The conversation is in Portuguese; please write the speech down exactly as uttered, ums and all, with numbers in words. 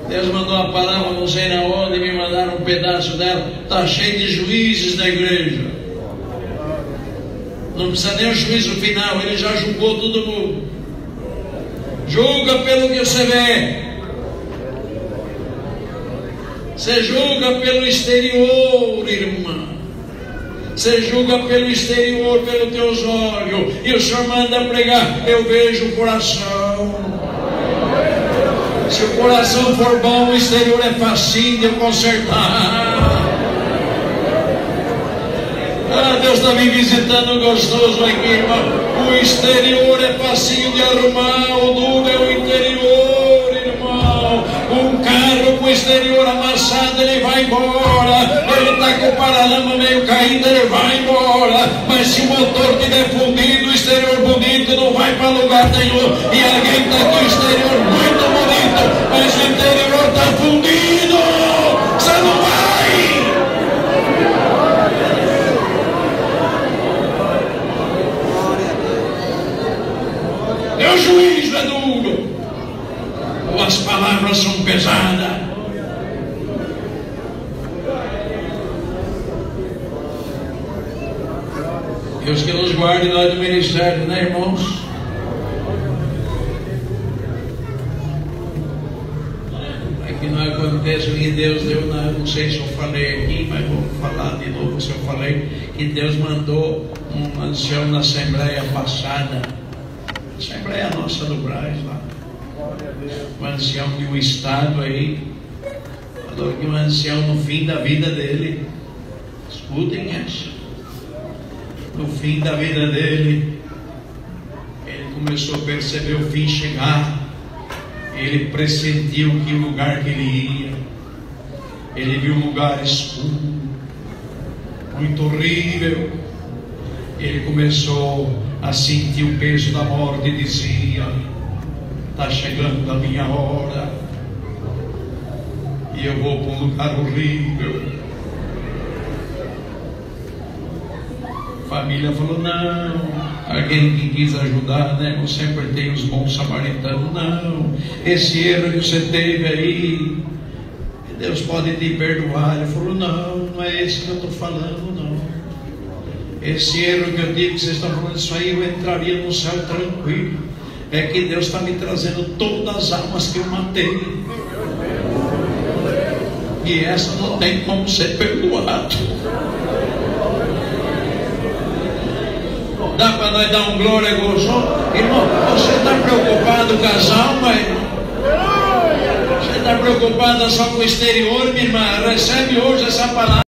Deus mandou a palavra, não sei na onde, me mandaram um pedaço dela. Está cheio de juízes na igreja. Não precisa nem o juízo final, ele já julgou todo mundo. Julga pelo que você vê. Você julga pelo exterior, irmã. Você julga pelo exterior, pelos teus olhos. E o Senhor manda pregar. Eu vejo o coração. Se o coração for bom, o exterior é facinho de eu consertar. Ah, Deus está me visitando gostoso aqui, irmão. O exterior é facinho de arrumar. O duro é o interior, irmão. Um carro com o exterior amassado, ele vai embora. Ele está com o paralama meio caído, ele vai embora. Mas se o motor tiver fundido, o exterior bonito não vai para lugar nenhum. E alguém está com o exterior muito bonito, mas o interior está fundido. Você não vai. Meu juízo é duro. Ou as palavras são pesadas. Deus que nos guarde lá do ministério, né, irmãos? É que não acontece que Deus deu, na, não sei se eu falei aqui, mas vou falar de novo se eu falei, que Deus mandou um ancião na Assembleia passada, Assembleia nossa do Braz lá, um ancião de um estado aí, falou que um ancião no fim da vida dele, escutem essa, no fim da vida dele, ele começou a perceber o fim chegar. Ele pressentiu que o lugar que ele ia, ele viu um lugar escuro, muito horrível. Ele começou a sentir o peso da morte e dizia: está chegando a minha hora e eu vou para um lugar horrível. A família falou: não. Alguém que quis ajudar, né? Não sempre tem os bons samaritanos. Não, esse erro que você teve aí, Deus pode te perdoar. Ele falou: não, não é esse que eu estou falando, não. Esse erro que eu digo que vocês estão falando, isso aí eu entraria no céu tranquilo. É que Deus está me trazendo todas as almas que eu matei, e essa não tem como ser perdoado. Dá para nós dar um glória gozoso? Irmão, você está preocupado com as almas, irmão? Você está preocupado só com o exterior, minha irmã? Recebe hoje essa palavra.